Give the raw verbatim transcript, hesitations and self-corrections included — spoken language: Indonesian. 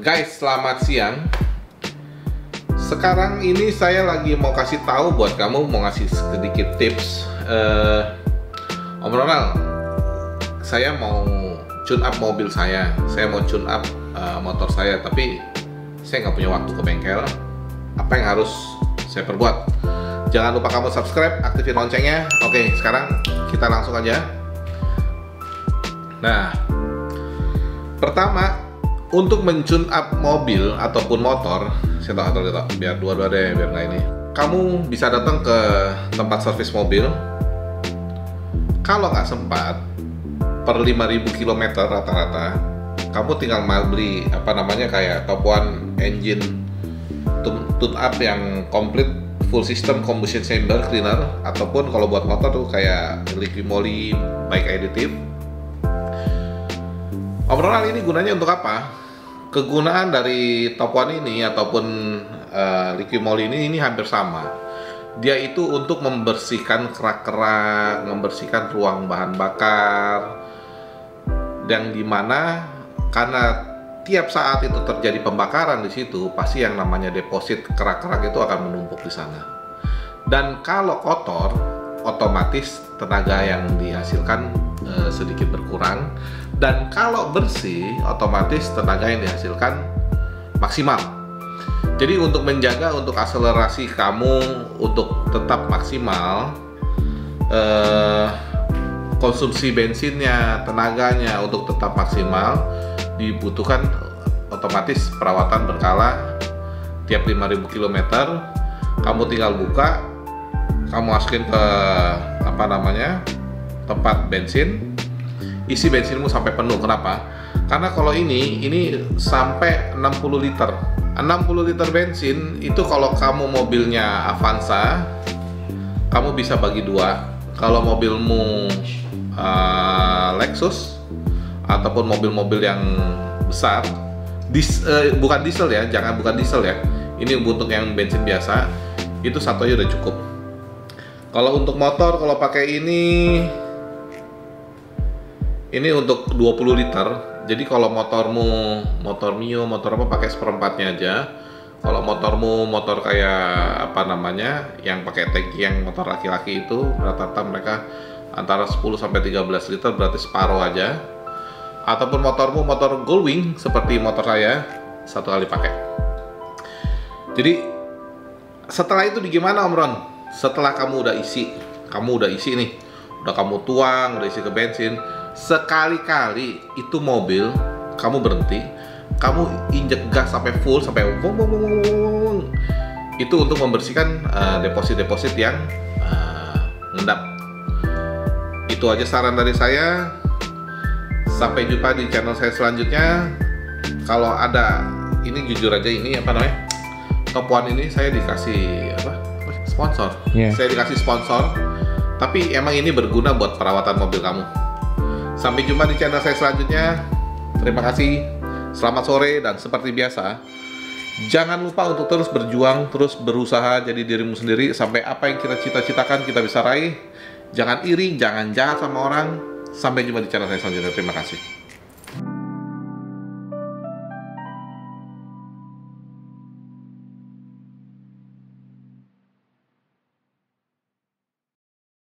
Guys, selamat siang. Sekarang ini saya lagi mau kasih tahu buat kamu, mau ngasih sedikit tips. uh, Om Ronald, saya mau tune up mobil saya, saya mau tune up uh, motor saya, tapi saya nggak punya waktu ke bengkel. Apa yang harus saya perbuat? Jangan lupa kamu subscribe, aktifin loncengnya. Oke, sekarang kita langsung aja. Nah, pertama, untuk men-tune up mobil ataupun motor, saya tahu atau biar dua-dua deh, biar nggak ini. Kamu bisa datang ke tempat servis mobil. Kalau nggak sempat, per lima ribu kilometer rata-rata, kamu tinggal beli apa namanya kayak top one engine tune up yang komplit full system combustion chamber cleaner, ataupun kalau buat motor tuh kayak liquid moly bike additive. Om Ronald, ini gunanya untuk apa? Kegunaan dari top one ini ataupun uh, liquid moly ini ini hampir sama. Dia itu untuk membersihkan kerak-kerak, membersihkan ruang bahan bakar, yang dimana karena tiap saat itu terjadi pembakaran di situ, pasti yang namanya deposit kerak-kerak itu akan menumpuk di sana. Dan kalau kotor, otomatis tenaga yang dihasilkan uh, sedikit berkurang. Dan kalau bersih, otomatis tenaga yang dihasilkan maksimal. Jadi untuk menjaga, untuk akselerasi kamu untuk tetap maksimal, eh, konsumsi bensinnya, tenaganya untuk tetap maksimal, dibutuhkan otomatis perawatan berkala. Tiap lima ribu kilometer, kamu tinggal buka, kamu masukin ke apa namanya tempat bensin, isi bensinmu sampai penuh. Kenapa? Karena kalau ini ini sampai enam puluh liter. enam puluh liter bensin itu kalau kamu mobilnya Avanza, kamu bisa bagi dua. Kalau mobilmu uh, Lexus ataupun mobil-mobil yang besar, dis, uh, bukan diesel ya, jangan bukan diesel ya. Ini untuk yang bensin biasa, itu satu aja udah cukup. Kalau untuk motor, kalau pakai ini Ini untuk dua puluh liter. Jadi kalau motormu motor Mio, motor apa, pakai seperempatnya aja. Kalau motormu motor kayak apa namanya yang pakai tangki, yang motor laki-laki itu rata-rata mereka antara sepuluh sampai tiga belas liter, berarti separuh aja. Ataupun motormu motor Goldwing seperti motor saya, satu kali pakai. Jadi setelah itu gimana Om Ron? Setelah kamu udah isi, kamu udah isi nih, udah kamu tuang, udah isi ke bensin, sekali-kali itu mobil kamu berhenti, kamu injek gas sampai full, sampai wong, wong, wong, wong. Itu untuk membersihkan deposit-deposit uh, yang uh, ngendap. Itu aja saran dari saya. Sampai jumpa di channel saya selanjutnya. Kalau ada ini, jujur aja, ini apa namanya top one ini saya dikasih apa sponsor. Yeah. Saya dikasih sponsor, tapi emang ini berguna buat perawatan mobil kamu. Sampai jumpa di channel saya selanjutnya. Terima kasih. Selamat sore, dan seperti biasa, jangan lupa untuk terus berjuang, terus berusaha jadi dirimu sendiri sampai apa yang kita cita-citakan kita bisa raih. Jangan iri, jangan jahat sama orang. Sampai jumpa di channel saya selanjutnya. Terima kasih.